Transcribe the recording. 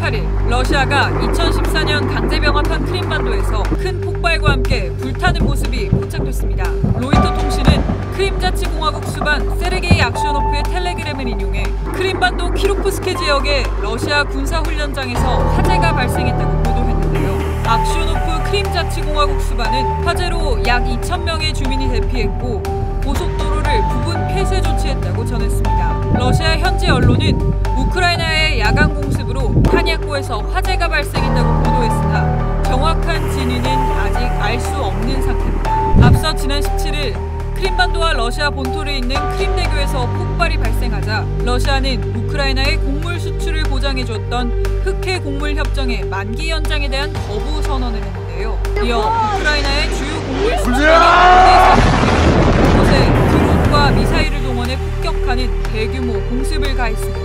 18일 러시아가 2014년 강제병합한 크림반도에서 큰 폭발과 함께 불타는 모습이 포착됐습니다. 로이터 통신은 크림자치공화국 수반 세르게이 악시오노프의 텔레그램을 인용해 크림반도 키로프스케 지역의 러시아 군사훈련장에서 화재가 발생했다고 보도했는데요. 악시오노프 크림자치공화국 수반은 화재로 약 2,000명의 주민이 대피했고 고속도로를 부분 폐쇄 조치했다고 전했습니다. 러시아 현지 언론은 우크라이나의 야간 공습으로 탄약고에서 화재가 발생했다고 보도했으나 정확한 진위는 아직 알 수 없는 상태입니다. 앞서 지난 17일 크림반도와 러시아 본토를 잇는 크림대교에서 폭발이 발생하자 러시아는 우크라이나의 곡물 수출을 보장해줬던 흑해 곡물 협정의 만기 연장에 대한 거부 선언을 했는데요. 이어 우크라이나의 주요 곡물 수출이 곳곳에 드론과 미사일을 동원해 폭격하는 대규모 공습을 가했습니다.